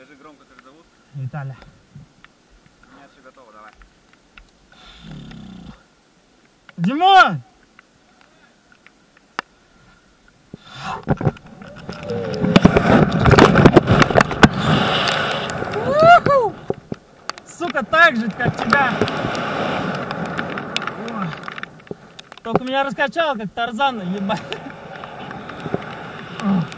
Скажи громко, как зовут. Виталя. У меня все готово, давай. Димон! Сука, так же, как тебя. О. Только меня раскачал, как Тарзана, ебать.